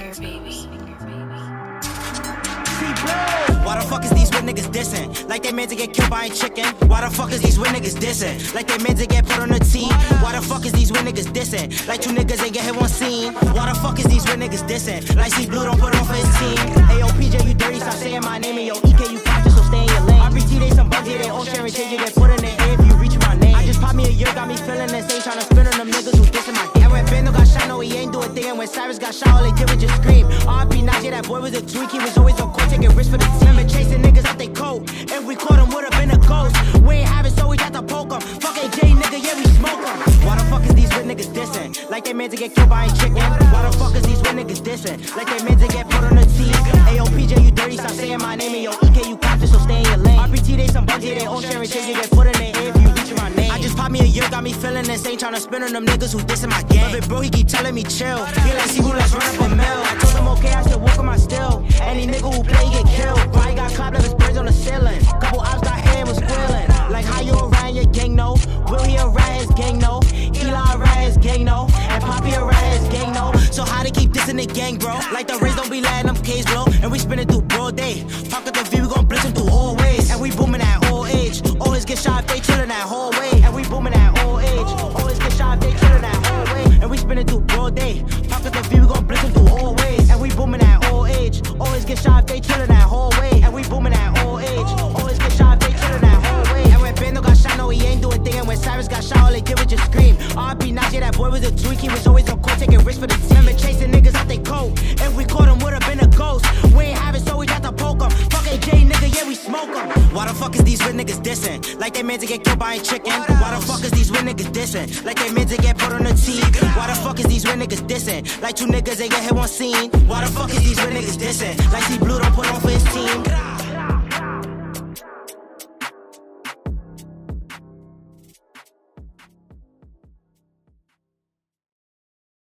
Why the fuck is these weird niggas dissing? Like they meant to get killed by a chicken. Why the fuck is these weird niggas dissing? Like they meant to get put on the team. Why the fuck is these weird niggas dissing? Like two niggas ain't get hit one scene. Why the fuck is these weird niggas dissing? Like see blue don't put on for his team. Hey yo PJ you dirty, stop saying my name. And yo EK you conscious, so stay in your lane. RBT they some bugs here, they all sharing shit. You get put in the air if you reach my name. I just popped me a year, got me feeling insane. Tryna spin on them niggas who dissing my game. And when Bando got shot, no he ain't do a thing. And when Cyrus got shot, all they did was just scream. RP Najee, that boy was a tweak. He was always on court, taking risks for the team. Remember chasing niggas out they coat. If we caught him, would've been a ghost. We ain't have it, so we tried to poke him. Fuck AJ nigga, yeah we smoke him. Why the fuck is these weird niggas dissing? Like they meant to get killed by a chicken. Why the fuck is these weird niggas dissing? Like they meant to get put on the team. Ayo PJ you dirty, stop saying my name. And yo EK you conscious, so stay in your lane. RBT they some bugs here, they all sharing shit. You get put in the air if you reach my name. I just popped me a year, got me feeling insane. Tryna spin on them niggas who dissing my game. But bro he keep telling me chill. He like see who let's run up a mill. I told him okay, I still walk on my still. Any nigga who play get killed. Why he got clapped like his birds on the ceiling. Couple ops got hair and was squealing. Like how you around your gang know? Will he around his gang know? Eli around his gang know? And Poppy around his gang know? So how they keep dissing the gang bro? Like the rays don't be letting them K's blow. And we spinning through broad day. Pocket the V, we gon' blitz him through all ways. And we booming at all age. Always get shot if they chillin' that whole way. And we booming at all age. Always get shot if they chillin' that whole way. And we spinning through broad day. Pocket the V, we gon' blitz him through all ways. And we booming at all age. Always get shot if they chillin' that whole way. And we booming at all age. Always get shot if they chillin' that whole way. And when Bando got shot, no he ain't do a thing. And when Cyrus got shot, all they did was just scream. RP Najee, that boy was a tweak. He was always on court, taking risks for the team. Remember chasing niggas out they coat. If we caught him, would've been a ghost. We ain't have it, so we tried to poke him. Fuck AJ nigga, yeah we smoke him. Why the fuck is these weird niggas dissing? Like they meant to get killed by a chicken. Why the fuck is these weird niggas dissing? Like they meant to get put on the team. Why the fuck is these weird niggas dissing? Like two niggas ain't get hit one scene. Why the fuck is these weird niggas dissing? Like see blue don't